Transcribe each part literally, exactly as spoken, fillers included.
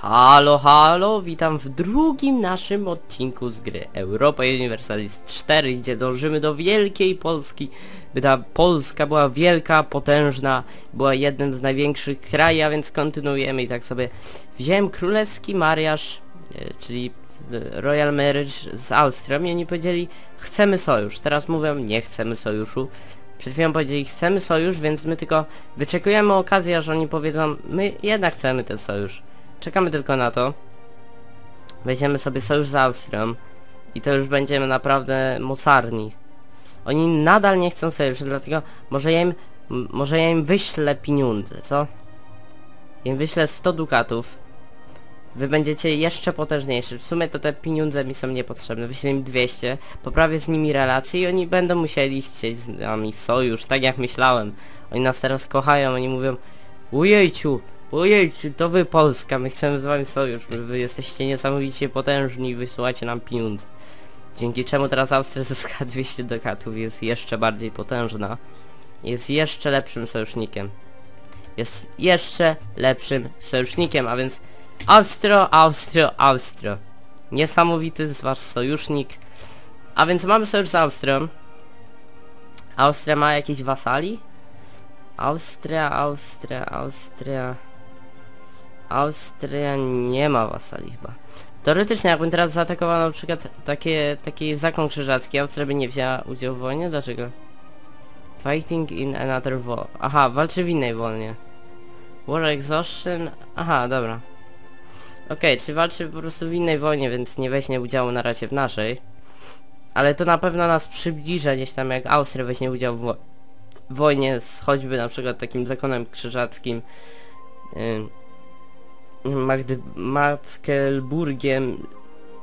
Halo, halo, witam w drugim naszym odcinku z gry Europa Universalis cztery, gdzie dążymy do wielkiej Polski, by ta Polska była wielka, potężna, była jednym z największych krajów, a więc kontynuujemy i tak sobie wziąłem królewski mariaż, czyli Royal Marriage z Austrią i oni powiedzieli, chcemy sojusz. Teraz mówią, nie chcemy sojuszu. Przed chwilą powiedzieli, chcemy sojusz, więc my tylko wyczekujemy okazji, aż oni powiedzą, my jednak chcemy ten sojusz. Czekamy tylko na to. Weźmiemy sobie sojusz z Austrią i to już będziemy naprawdę mocarni. Oni nadal nie chcą sojuszu, dlatego może ja im, może ja im wyślę pieniądze, co? Ja im wyślę sto dukatów. Wy będziecie jeszcze potężniejsi. W sumie to te pieniądze mi są niepotrzebne. Wyślę im dwieście, poprawię z nimi relacje i oni będą musieli chcieć z nami sojusz, tak jak myślałem. Oni nas teraz kochają, oni mówią, ujejciu, ojejciu, to wy Polska, my chcemy z wami sojusz, wy jesteście niesamowicie potężni i wysyłacie nam pieniądze. Dzięki czemu teraz Austria zyska dwieście dukatów, jest jeszcze bardziej potężna. Jest jeszcze lepszym sojusznikiem. Jest jeszcze lepszym sojusznikiem, a więc Austro, Austro, Austro. Niesamowity z wasz sojusznik. A więc mamy sojusz z Austrią. Austria ma jakieś wasali? Austria, Austria, Austria... Austria nie ma wasali chyba. Teoretycznie jakbym teraz zaatakował na przykład takie, taki zakon krzyżacki, Austria by nie wzięła udziału w wojnie? Dlaczego? Fighting in another war. Aha, walczy w innej wojnie. War exhaustion... Aha, dobra. Okej, okay, czy walczy po prostu w innej wojnie, więc nie weźmie udziału na razie w naszej. Ale to na pewno nas przybliża gdzieś tam, jak Austria weźmie udział w wo wojnie z choćby na przykład takim zakonem krzyżackim. Yy, Magdy Magdeburgiem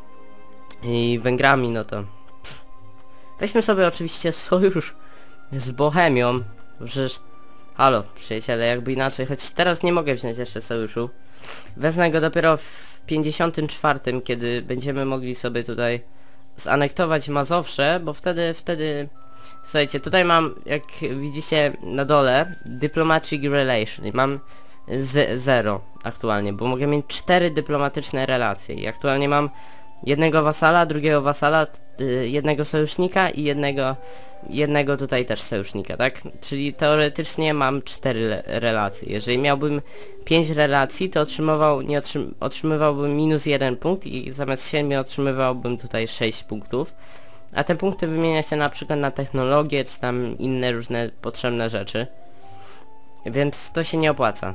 i Węgrami, no to pff. Weźmy sobie oczywiście sojusz z Bohemią, przecież halo przyjaciele, jakby inaczej, choć teraz nie mogę wziąć jeszcze sojuszu. Wezmę go dopiero w pięćdziesiątym czwartym, kiedy będziemy mogli sobie tutaj zanektować Mazowsze, bo wtedy, wtedy słuchajcie, tutaj mam, jak widzicie na dole, Diplomatic Relation i mam z zero aktualnie, bo mogę mieć cztery dyplomatyczne relacje i aktualnie mam jednego wasala, drugiego wasala, jednego sojusznika i jednego jednego tutaj też sojusznika, tak? Czyli teoretycznie mam cztery relacje. Jeżeli miałbym pięć relacji, to otrzymywał, nie otrzym, otrzymywałbym minus jeden punkt i zamiast siedmiu otrzymywałbym tutaj sześć punktów. A te punkty wymienia się na przykład na technologię, czy tam inne różne potrzebne rzeczy. Więc to się nie opłaca.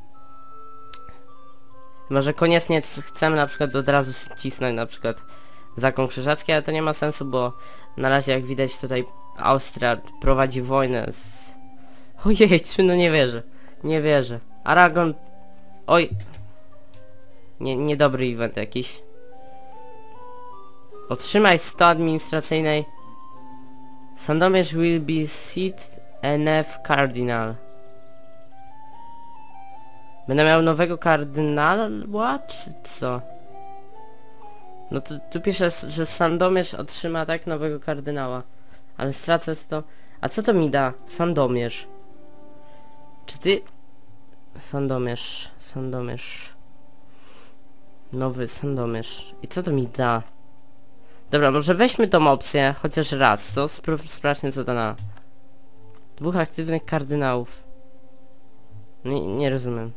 Może koniecznie chcemy na przykład od razu ścisnąć na przykład zakon krzyżacki, ale to nie ma sensu, bo na razie jak widać tutaj Austria prowadzi wojnę z... Ojej, no nie wierzę, nie wierzę. Aragon... Oj! Nie, niedobry event jakiś. Otrzymaj sto administracyjnej. Sandomierz will be seat N F Cardinal. Będę miał nowego kardynała, czy co? No to tu pisze, że Sandomierz otrzyma tak nowego kardynała. Ale stracę sto... A co to mi da? Sandomierz. Czy ty... Sandomierz... Sandomierz... Nowy Sandomierz. I co to mi da? Dobra, może weźmy tą opcję chociaż raz, co? Spró sprawdźmy co to na... Dwóch aktywnych kardynałów. Nie, nie rozumiem.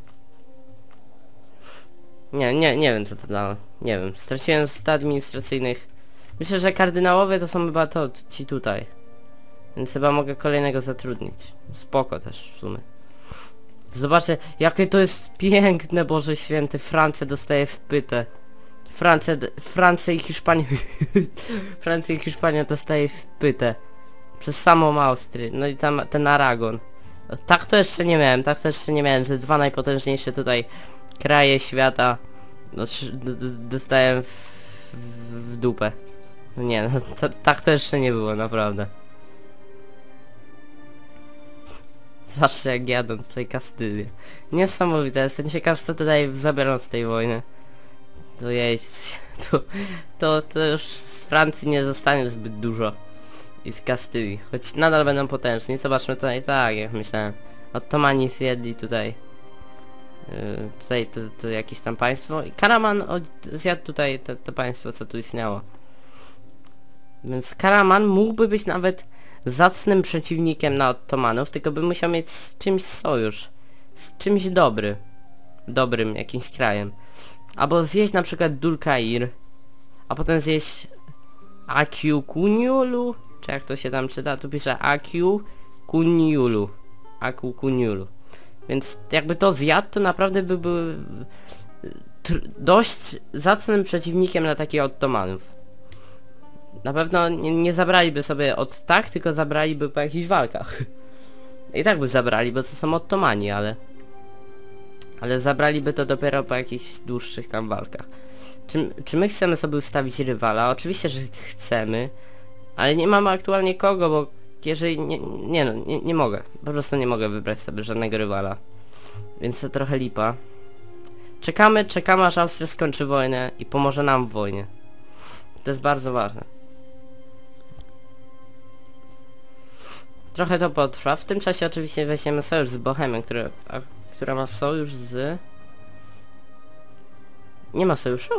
Nie, nie, nie wiem co to dało. Nie wiem. Straciłem sto administracyjnych. Myślę, że kardynałowie to są chyba to, ci tutaj. Więc chyba mogę kolejnego zatrudnić. Spoko też w sumie. Zobaczcie, jakie to jest piękne, Boże Święty. Francja dostaje w pytę. Francja, Francja i Hiszpania... Francja i Hiszpania dostaje w pytę. Przez samą Austrię. No i tam ten Aragon. No, tak to jeszcze nie miałem, tak to jeszcze nie miałem, że dwa najpotężniejsze tutaj kraje świata no, dostałem w, w, w dupę. No nie, no, to, tak to jeszcze nie było, naprawdę. Zobaczcie jak jadą tutaj Kastylię. Niesamowite, jestem ciekaw co tutaj zabiorą z tej wojny. To jeźdź, to, to, to już z Francji nie zostanie zbyt dużo. I z Kastylii, choć nadal będą potężni. Zobaczmy tutaj, tak jak myślałem. Ottomani zjedli tutaj Yy, tutaj to, to jakieś tam państwo. I Karaman od, zjadł tutaj to, to państwo, co tu istniało. Więc Karaman mógłby być nawet zacnym przeciwnikiem na Ottomanów, tylko by musiał mieć z czymś sojusz. Z czymś dobry. Dobrym jakimś krajem. Albo zjeść na przykład Dulkair, a potem zjeść Akiu Kuniulu, czy jak to się tam czyta, tu pisze Akiu Kuniulu. Aku Kuniulu. Więc jakby to zjadł, to naprawdę by był dość zacnym przeciwnikiem na takich Ottomanów. Na pewno nie, nie zabraliby sobie od tak, tylko zabraliby po jakichś walkach. I tak by zabrali, bo to są Ottomani, ale... Ale zabraliby to dopiero po jakichś dłuższych tam walkach. Czy, czy my chcemy sobie ustawić rywala? Oczywiście, że chcemy. Ale nie mamy aktualnie kogo, bo jeżeli... Nie, nie no, nie, nie mogę. Po prostu nie mogę wybrać sobie żadnego rywala. Więc to trochę lipa. Czekamy, czekamy aż Austria skończy wojnę i pomoże nam w wojnie. To jest bardzo ważne. Trochę to potrwa. W tym czasie oczywiście weźmiemy sojusz z Bohemią, który, a, która ma sojusz z... Nie ma sojuszu?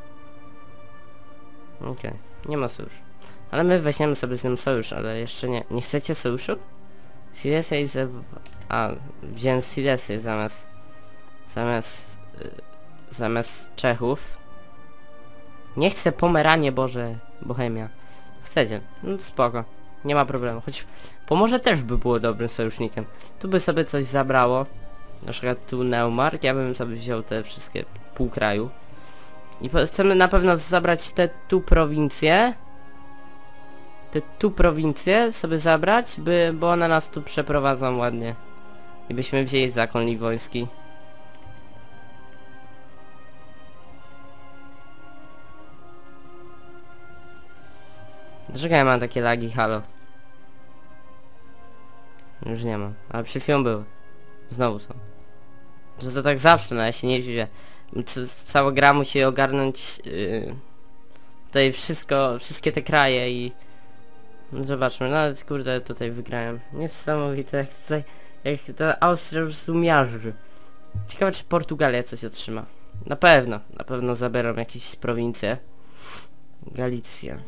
Okej, okay. Nie ma sojuszu. Ale my weźmiemy sobie z nim sojusz, ale jeszcze nie. Nie chcecie sojuszu? Silesia i ze... A, wziąłem Silesię zamiast... Zamiast... Yy, zamiast Czechów. Nie chcę Pomeranie, Boże, Bohemia. Chcecie? No spoko. Nie ma problemu. Choć Pomorze też by było dobrym sojusznikiem. Tu by sobie coś zabrało. Na przykład tu Neumark. Ja bym sobie wziął te wszystkie pół kraju. I chcemy na pewno zabrać te tu prowincje. Te tu prowincje sobie zabrać, by, bo one nas tu przeprowadzą ładnie. I byśmy wzięli zakon liwoński. Dlaczego ja mam takie lagi, halo? Już nie mam, ale przed chwilą były. Znowu są. Że to tak zawsze, no ja się nie dziwię. Cała gra musi ogarnąć yy, tutaj wszystko, wszystkie te kraje i... No zobaczmy, no kurde tutaj wygrałem. Niesamowite, jak tutaj, jak ta Austria już zumiarzy. Ciekawe czy Portugalia coś otrzyma. Na pewno, na pewno zabiorą jakieś prowincje. Galicja.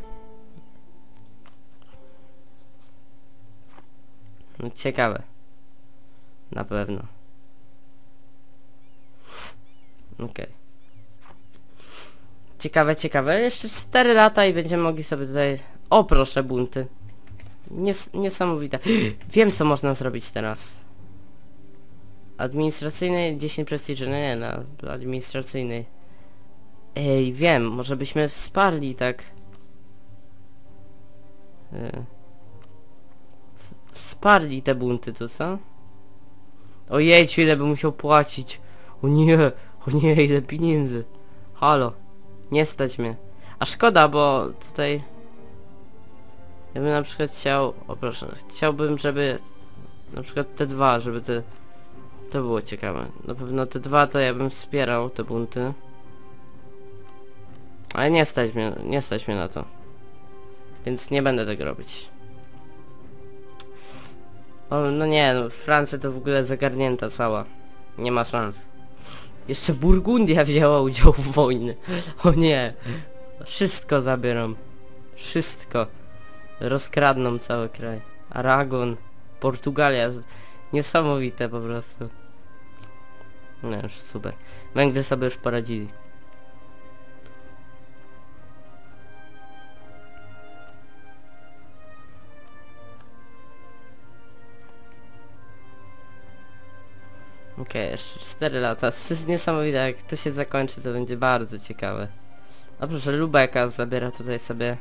No ciekawe. Na pewno. Okej. Okay. Ciekawe, ciekawe. Jeszcze cztery lata i będziemy mogli sobie tutaj... O proszę, bunty. Nies niesamowite. Wiem co można zrobić teraz. Administracyjnej dziesięć prestiży. Nie, nie, na administracyjnej. Ej, wiem. Może byśmy wsparli tak... Yy. Wsparli te bunty tu, co? Ojejciu, ile by musiał płacić. O nie, o nie, ile pieniędzy. Halo, nie stać mnie. A szkoda, bo tutaj... Ja bym na przykład chciał... O proszę, chciałbym, żeby... Na przykład te dwa, żeby te... To było ciekawe. Na pewno te dwa to ja bym wspierał, te bunty. Ale nie stać mnie, nie stać mnie na to. Więc nie będę tego robić. O, no nie, no Francja to w ogóle zagarnięta cała. Nie ma szans. Jeszcze Burgundia wzięła udział w wojnie. O nie. Wszystko zabiorą. Wszystko. Rozkradną cały kraj. Aragon. Portugalia. Niesamowite po prostu. No już super. Węgry sobie już poradzili. Okej, okay, jeszcze cztery lata. To jest niesamowite, jak to się zakończy, to będzie bardzo ciekawe. A proszę, Lubeka zabiera tutaj sobie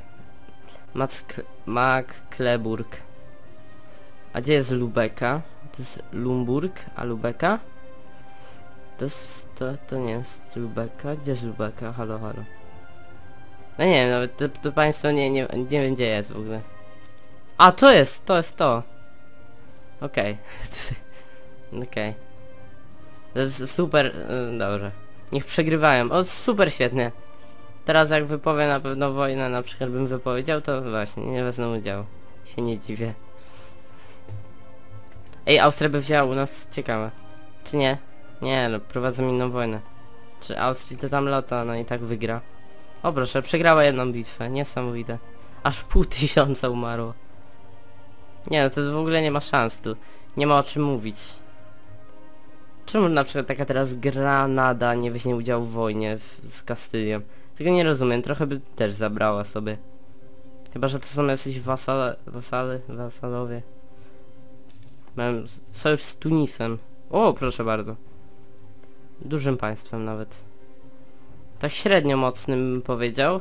Mackleburg. A gdzie jest Lubeka? To jest Lumburg, a Lubeka? To jest... to, to nie jest Lubeka. Gdzie jest Lubeka? Halo, halo. No nie wiem, nawet to, to państwo nie, nie, nie wiem gdzie jest w ogóle. A, to jest, to jest to. Okej. Okay. Okej. Okay. To jest super, yy, dobrze. Niech przegrywają. O, super świetnie. Teraz jak wypowiem na pewno wojnę, na przykład bym wypowiedział, to właśnie, nie wezmę udziału. Się nie dziwię. Ej, Austria by wzięła u nas, ciekawe. Czy nie? Nie no, prowadzą inną wojnę. Czy Austrii to tam lata, no i tak wygra. O proszę, przegrała jedną bitwę, niesamowite. Aż pół tysiąca umarło. Nie no, to w ogóle nie ma szans tu. Nie ma o czym mówić. Czemu na przykład taka teraz Granada nie weźmie udziału w wojnie w, z Kastylią? Tego nie rozumiem, trochę by też zabrała sobie. Chyba, że to są jacyś wasale, wasale, wasalowie. Mam sojusz z Tunisem. O, proszę bardzo. Dużym państwem nawet. Tak średnio mocnym bym powiedział.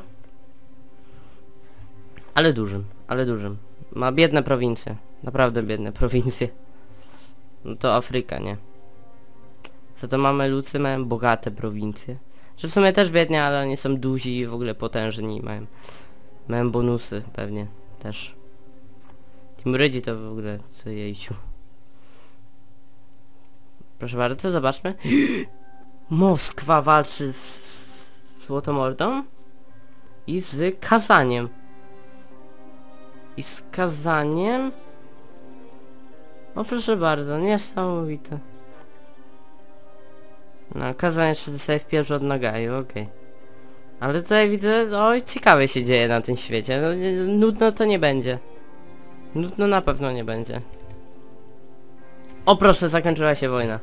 Ale dużym, ale dużym. Ma biedne prowincje. Naprawdę biedne prowincje. No to Afryka, nie? Co to mamy Lucy, mają bogate prowincje. Że w sumie też biednie, ale oni są duzi i w ogóle potężni i mają... Mają bonusy pewnie też. Timurydzi to w ogóle co jejciu. Proszę bardzo, zobaczmy. Moskwa walczy z Złotomordą i z Kazaniem. I z Kazaniem? O proszę bardzo, niesamowite. No, Kazan jeszcze dostaje w pierwszy od Nagaju, okej. Okay. Ale tutaj widzę, oj, ciekawe się dzieje na tym świecie. No, nie, nudno to nie będzie. Nudno na pewno nie będzie. O proszę, zakończyła się wojna.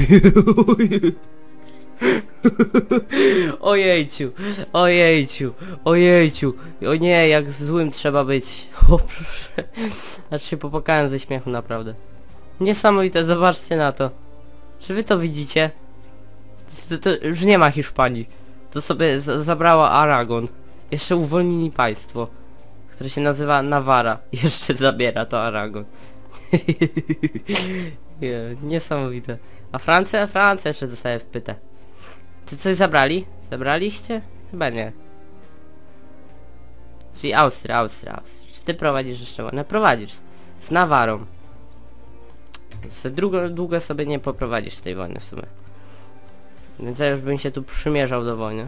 Ojejciu, ojejciu, ojejciu. O nie, jak złym trzeba być. O proszę. Aż się popłakałem ze śmiechu, naprawdę. Niesamowite, zobaczcie na to. Czy wy to widzicie? To, to już nie ma Hiszpanii. To sobie zabrała Aragon. Jeszcze uwolnili państwo, które się nazywa Nawara. Jeszcze zabiera to Aragon. Nie, niesamowite. A Francja? Francja jeszcze dostaje w pytę. Czy coś zabrali? Zabraliście? Chyba nie. Czyli Austria, Austria, Austria. Czy ty prowadzisz jeszcze wojnę? Prowadzisz. Z Nawarą. Z długo, długo sobie nie poprowadzisz tej wojny w sumie. Więc ja już bym się tu przymierzał do wojny.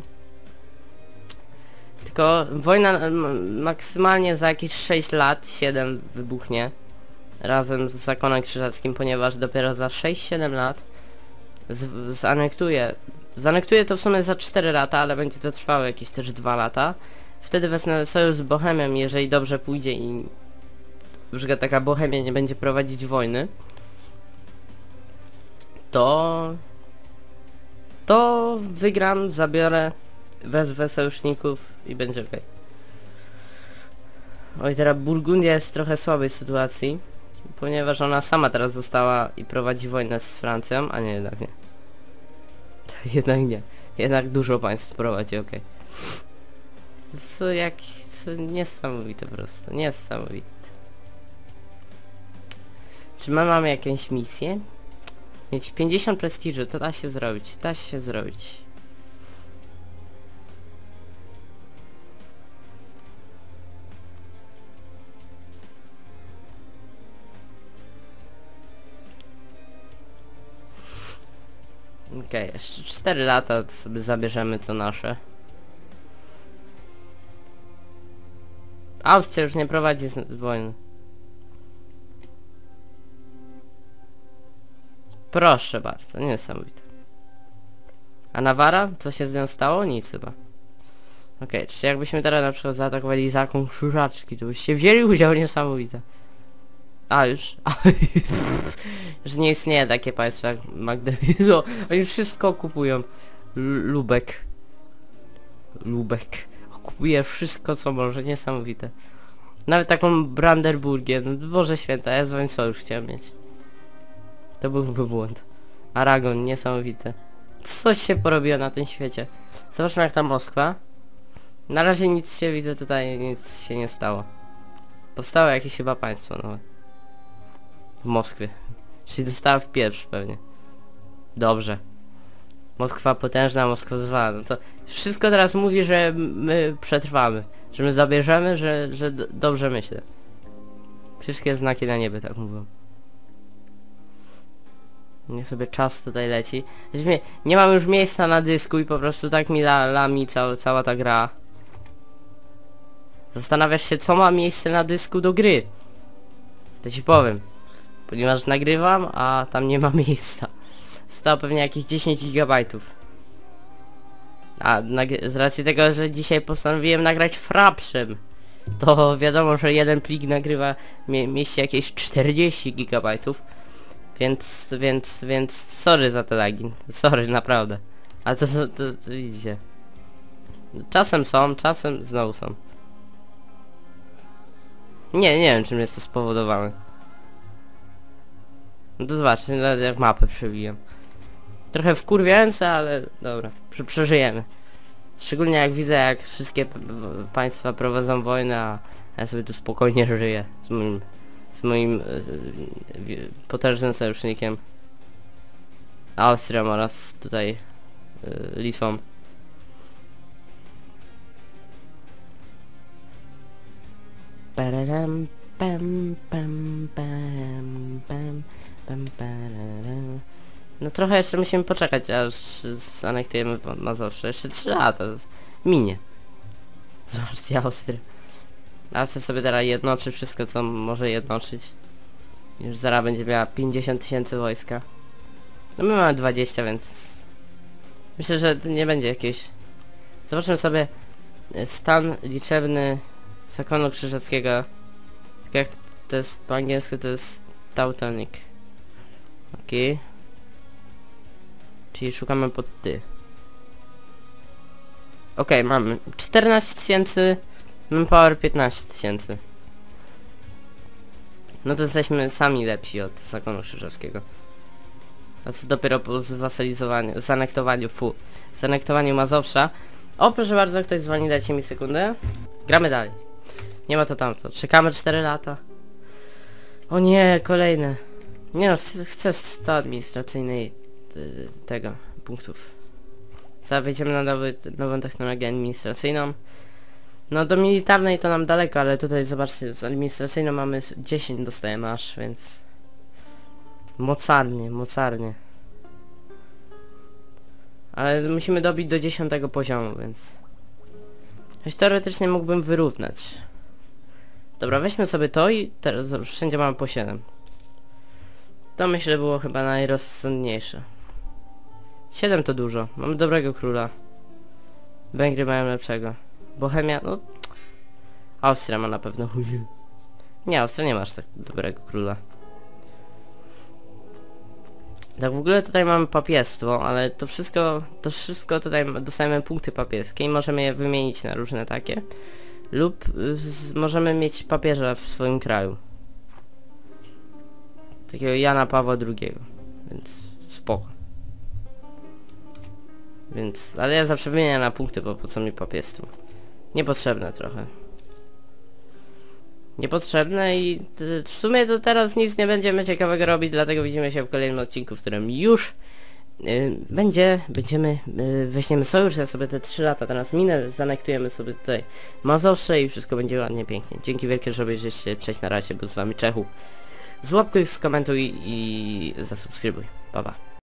Tylko wojna maksymalnie za jakieś sześć lat, siedem wybuchnie. Razem z Zakonem Krzyżackim, ponieważ dopiero za sześć siedem lat z zanektuje. Zanektuje to w sumie za cztery lata, ale będzie to trwało jakieś też dwa lata. Wtedy wezmę sojusz z Bohemią, jeżeli dobrze pójdzie i na przykład taka Bohemia nie będzie prowadzić wojny. To... To wygram, zabiorę, wezwę sojuszników i będzie ok. Oj, teraz Burgundia jest w trochę słabej sytuacji, ponieważ ona sama teraz została i prowadzi wojnę z Francją, a nie, jednak nie. Jednak nie. Jednak dużo państw prowadzi, ok. Co jak... Co niesamowite po prostu, niesamowite. Czy my mamy jakąś misję? Mieć pięćdziesiąt prestiżu, to da się zrobić, da się zrobić. Okej, okay, jeszcze cztery lata to sobie zabierzemy to nasze. Austria już nie prowadzi wojny. Proszę bardzo, niesamowite. A Nawara? Co się z nią stało? Nic chyba. Okej, okay, czy jakbyśmy teraz na przykład zaatakowali Zakon Krzyżacki, to byście wzięli udział, niesamowite. A już? Już nie istnieje takie państwo jak Magdalena. Oni wszystko kupują. Lubek. Lubek. Kupuje wszystko co może, niesamowite. Nawet taką Brandenburgię, no Boże Święta, ja z wami sojusz chciałem mieć. To byłby błąd. Aragon, niesamowite. Coś się porobiło na tym świecie. Zobaczmy jak ta Moskwa. Na razie nic się widzę tutaj, nic się nie stało. Powstało jakieś chyba państwo nowe. W Moskwie. Czyli dostała w pierwszy pewnie. Dobrze. Moskwa potężna, Moskwa zła. No to wszystko teraz mówi, że my przetrwamy. Że my zabierzemy, że, że dobrze myślę. Wszystkie znaki na niebie tak mówią. Niech sobie czas tutaj leci. Nie mam już miejsca na dysku i po prostu tak mi la, lami cała, cała ta gra. Zastanawiasz się, co ma miejsce na dysku do gry. To ci powiem. Ponieważ nagrywam, a tam nie ma miejsca. Zostało pewnie jakieś dziesięć gigabajtów. A z racji tego, że dzisiaj postanowiłem nagrać frapszem, to wiadomo, że jeden plik nagrywa mie mieści jakieś czterdzieści gigabajtów. Więc, więc, więc sorry za te lagi. Sorry, naprawdę. A to, to, to, to widzicie. Czasem są, czasem znowu są. Nie, nie wiem czym jest to spowodowane. No to zobaczcie, nawet jak mapę przebiłem. Trochę wkurwiające, ale dobra, prze przeżyjemy. Szczególnie jak widzę, jak wszystkie państwa prowadzą wojnę, a ja sobie tu spokojnie żyję z moim, z moim yy, potężnym sojusznikiem Austrią oraz tutaj yy, Litwą. Pararam, pam, pam, pam, pam, pam, pararam. No trochę jeszcze musimy poczekać, aż zanektujemy Mazowsze. Jeszcze trzy lata. Minie. Zobaczcie, Austria. Austria sobie teraz jednoczy wszystko, co może jednoczyć. Już zaraz będzie miała pięćdziesiąt tysięcy wojska. No my mamy dwadzieścia, więc... myślę, że nie będzie jakieś... Zobaczmy sobie stan liczebny Zakonu Krzyżackiego. Tak jak to jest po angielsku, to jest Teutonic. Okej. Okay. Czyli szukamy pod ty. Okej, okay, mamy czternaście tysięcy, manpower piętnaście tysięcy. No to jesteśmy sami lepsi od Zakonu Krzyżackiego. A co dopiero po zwasalizowaniu, zanektowaniu, fu, zanektowaniu Mazowsza. O, proszę bardzo, ktoś dzwoni, dajcie mi sekundę. Gramy dalej. Nie ma to tamto. Czekamy cztery lata. O nie, kolejne. Nie no, chcę, chcę sto administracyjnej y, tego, punktów. Zaraz wejdziemy na nowy, nową technologię administracyjną. No do militarnej to nam daleko, ale tutaj zobaczcie, z administracyjną mamy dziesięć dostajemy aż, więc... Mocarnie, mocarnie. Ale musimy dobić do dziesiątego poziomu, więc... Choć teoretycznie mógłbym wyrównać. Dobra, weźmy sobie to i teraz wszędzie mamy po siedem. To myślę było chyba najrozsądniejsze. siedem to dużo. Mamy dobrego króla. Węgry mają lepszego. Bohemia, no... Austria ma na pewno chuj. Nie, Austria nie ma aż tak dobrego króla. Tak w ogóle tutaj mamy papiestwo, ale to wszystko, to wszystko tutaj dostajemy punkty papieskie i możemy je wymienić na różne takie. Lub z, możemy mieć papieża w swoim kraju. Takiego Jana Pawła drugiego. Więc spoko. Więc, ale ja zawsze wymieniam na punkty, bo po co mi papiestwo? Niepotrzebne trochę. Niepotrzebne i w sumie to teraz nic nie będziemy ciekawego robić, dlatego widzimy się w kolejnym odcinku, w którym już yy, będzie, będziemy, yy, weźmiemy sojusz, ja sobie te trzy lata teraz minę, zanektujemy sobie tutaj Mazowsze i wszystko będzie ładnie, pięknie. Dzięki wielkie, że obejrzycie, cześć, na razie, był z wami Czechu. Złapkuj, skomentuj i zasubskrybuj. Pa, pa.